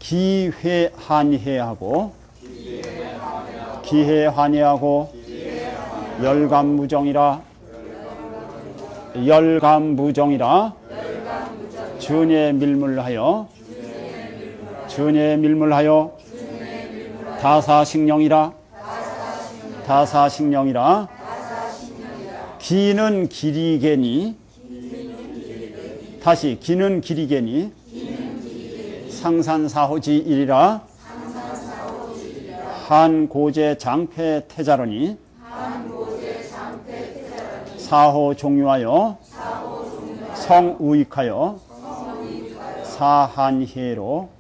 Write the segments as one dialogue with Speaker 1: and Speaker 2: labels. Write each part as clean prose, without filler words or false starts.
Speaker 1: 기회한회하고 기회한회하고 열감무정이라 열감무정이라 전에 밀물하여 다사식령이라 기는 길이개니 다시 기는 길이개니 상산사호지일이라 한고제 장패 태자로니 사호 종유하여 성우익하여 사한회로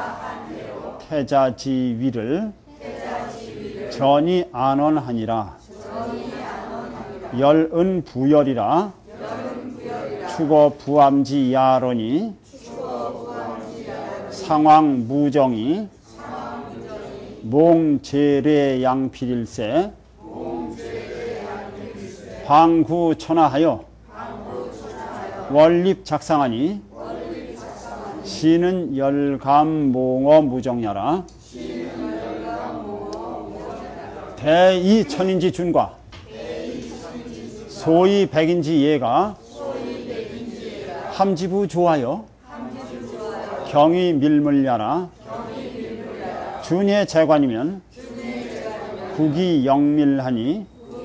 Speaker 1: 태자지위를 전이 안원하니라. 열은부열이라 추거부암지야로니 상황무정이 몽제례양필일세 황구천하하여 원립작상하니 시는 열감몽어무정야라. 대이천인지 준과 소위 백인지 예가 함지부 조하여 경이 밀물야라. 준의 재관이면 국이 영밀하니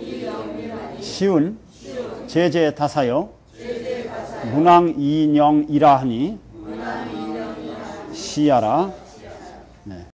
Speaker 1: 시운 제제다사여 문왕인영이라 하니 시야라. 네.